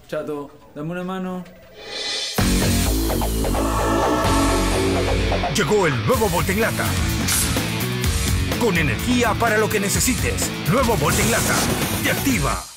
Chato, dame una mano. Llegó el nuevo Volt en lata. Con energía para lo que necesites. Nuevo Volt en lata. Te activa.